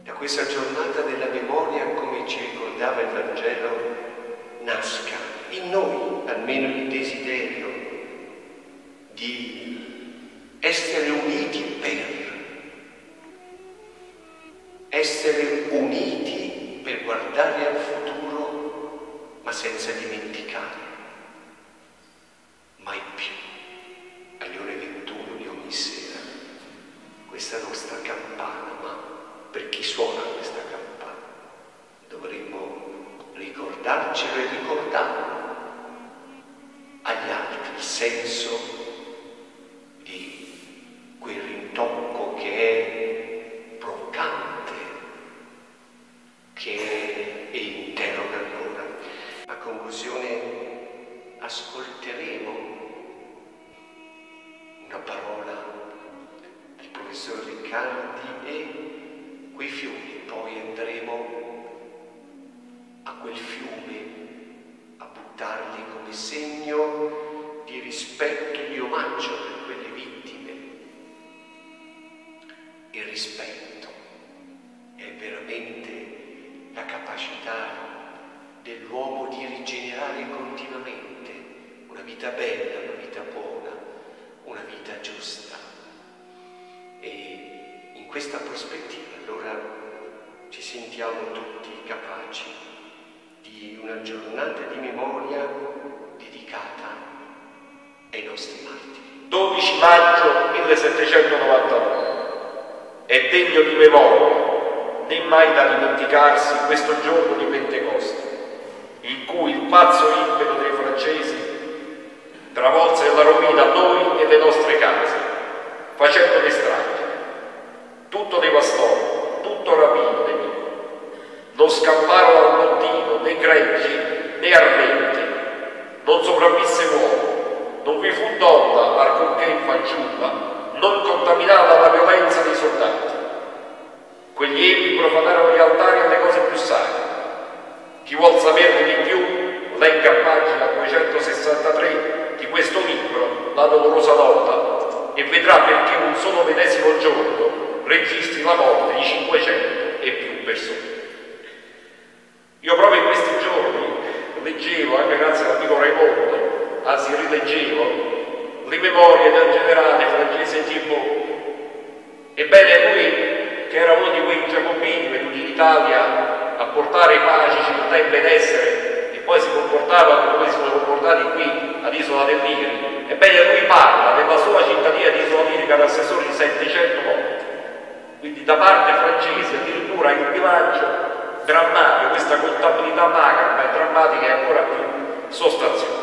da questa giornata della memoria, come ci ricordava il Vangelo, nasca in noi almeno il desiderio di essere uniti per guardare al futuro, ma senza dimenticare mai più alle ore 21 di ogni sera questa nostra campana. Ma per chi suona questa campana dovremmo ricordarcelo e ricordarlo agli altri il senso di quel rintocco che è provocante, che interroga ancora. A conclusione ascolteremo una parola del professor Riccardi e quei fiumi, poi andremo a quel fiume a buttarli come segno di rispetto e di omaggio per quelle vittime. Il rispetto è veramente la capacità dell'uomo di rigenerare continuamente una vita bella, una vita buona, una vita giusta. E in questa prospettiva allora ci sentiamo tutti capaci di una giornata di memoria dedicata ai nostri martiri. 12 maggio 1799 è degno di memoria, né mai da dimenticarsi, questo giorno di Pentecoste, in cui il pazzo impeto dei francesi travolse la rovina a noi e le nostre case, facendo le stragi. Tutto devastò, tutto rapì il nemico. Non scapparono al bottino né greggi né armenti, non sopravvisse uomo, non vi fu donna alcunché fanciulla, non contaminata la violenza dei soldati. Quegli empi profanarono gli altari alle cose più sacre. Chi vuol saperne di più, legga a pagina 263 di questo libro, La dolorosa nota, e vedrà perché un solo medesimo giorno registri la morte di 500 e più persone. Io proprio in questi giorni leggevo, anche grazie all'amico Raimondo, anzi rileggevo, le memorie del generale francese Thibault. Ebbene, lui, che era uno di quei giacobini venuti in Italia a portare pace, civiltà e benessere, e poi si comportava come si sono comportati qui ad Isola del Liri, ebbene lui parla della sua cittadina di Isola Lirica da assessore di 700 morti. Quindi da parte francese addirittura il bilancio drammatico, questa contabilità macabra e drammatica è ancora più sostanziosa.